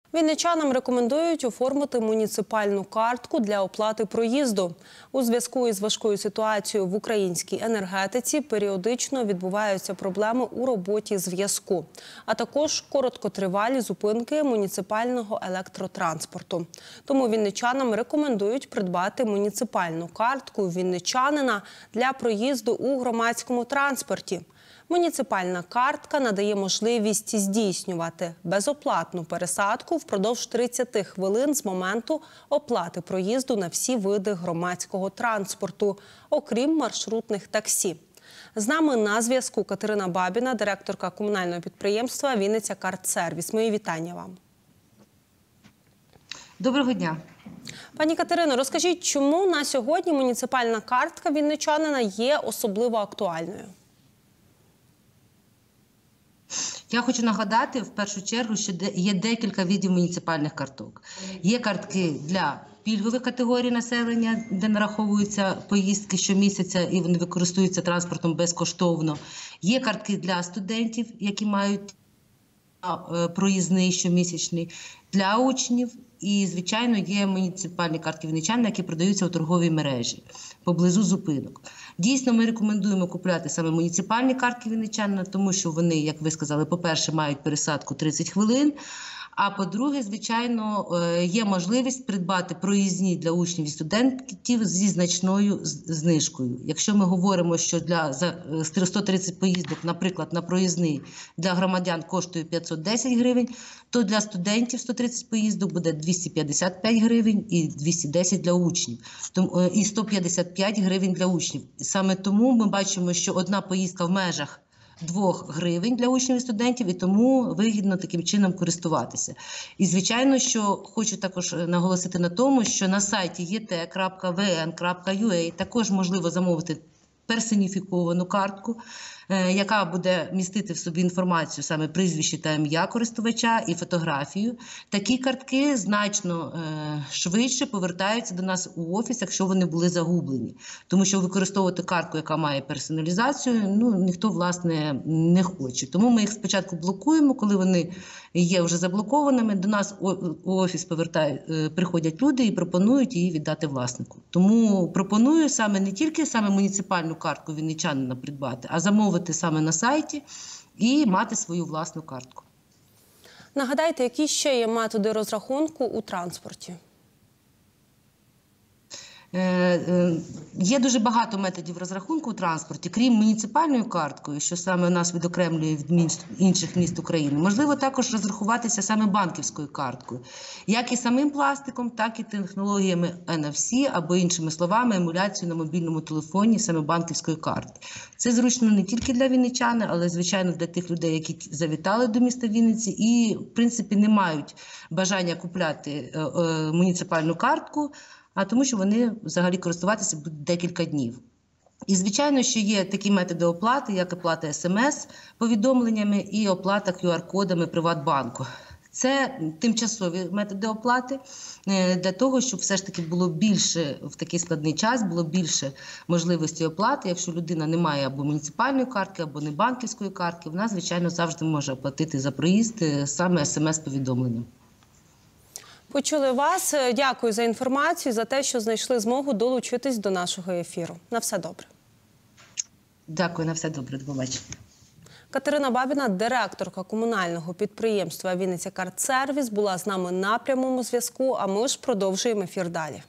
Вінничанам рекомендують оформити муніципальну картку для оплати проїзду. У зв'язку із важкою ситуацією в українській енергетиці періодично відбуваються проблеми у роботі зв'язку, а також короткотривалі зупинки муніципального електротранспорту. Тому вінничанам рекомендують придбати муніципальну картку вінничанина для проїзду у громадському транспорті. Муніципальна картка надає можливість здійснювати безоплатну пересадку впродовж 30 хвилин з моменту оплати проїзду на всі види громадського транспорту, окрім маршрутних таксі. З нами на зв'язку Катерина Бабіна, директорка комунального підприємства «Вінниця Картсервіс». Мої вітання вам. Доброго дня. Пані Катерино, розкажіть, чому на сьогодні муніципальна картка вінничанина є особливо актуальною? Я хочу нагадати, в першу чергу, що є декілька видів муніципальних карток. Є картки для пільгових категорій населення, де нараховуються поїздки щомісяця і вони використовуються транспортом безкоштовно. Є картки для студентів, які мають проїзний щомісячний, для учнів. І, звичайно, є муніципальні картки вінничанина, які продаються у торговій мережі поблизу зупинок. Дійсно, ми рекомендуємо купувати саме муніципальні картки вінничанина, тому що вони, як ви сказали, по-перше, мають пересадку 30 хвилин, а по-друге, звичайно, є можливість придбати проїзні для учнів і студентів зі значною знижкою. Якщо ми говоримо, що для 130 поїздок, наприклад, на проїзний для громадян коштує 510 гривень, то для студентів 130 поїздок буде 255 гривень і 210 для учнів, і 155 гривень для учнів. Саме тому ми бачимо, що одна поїздка в межах 2 гривень для учнів і студентів, і тому вигідно таким чином користуватися. І, звичайно, що хочу також наголосити на тому, що на сайті et.vn.ua також можливо замовити персоніфіковану картку, яка буде містити в собі інформацію, саме прізвище та ім'я користувача і фотографію. Такі картки значно швидше повертаються до нас у офіс, якщо вони були загублені. Тому що використовувати картку, яка має персоналізацію, ніхто, власне, не хоче. Тому ми їх спочатку блокуємо, коли вони є вже заблокованими, до нас у офіс приходять люди і пропонують її віддати власнику. Тому пропоную не тільки муніципальну картку вінничанина придбати, а замовити саме на сайті і мати свою власну картку. Нагадайте, які ще є методи розрахунку у транспорті? Є дуже багато методів розрахунку у транспорті, крім муніципальною карткою, що саме нас відокремлює від інших міст України. Можливо також розрахуватися саме банківською карткою, як і самим пластиком, так і технологіями NFC, або іншими словами, емуляцією на мобільному телефоні саме банківської карти. Це зручно не тільки для вінничан, але, звичайно, для тих людей, які завітали до міста Вінниці і, в принципі, не мають бажання купляти муніципальну картку, а тому що вони взагалі користуватися будуть декілька днів. І, звичайно, що є такі методи оплати, як оплата СМС-повідомленнями і оплата QR-кодами Приватбанку. Це тимчасові методи оплати для того, щоб все ж таки було більше, в такий складний час, було більше можливості оплати. Якщо людина не має або муніципальної картки, або не банківської картки, вона, звичайно, завжди може оплатити за проїзд саме СМС-повідомленням. Почули вас. Дякую за інформацію, за те, що знайшли змогу долучитись до нашого ефіру. На все добре. Дякую, на все добре. До побачення. Катерина Бабіна, директорка комунального підприємства «Вінниця Картсервіс», була з нами на прямому зв'язку, а ми ж продовжуємо ефір далі.